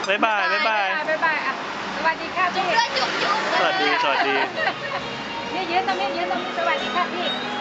บ๊ายบายบ๊ายบายบ๊ายบายอ่ะสวัสดีค่ะพี่สวัสดีนี่ยืนตรงนี้สวัสดีค่ะพี่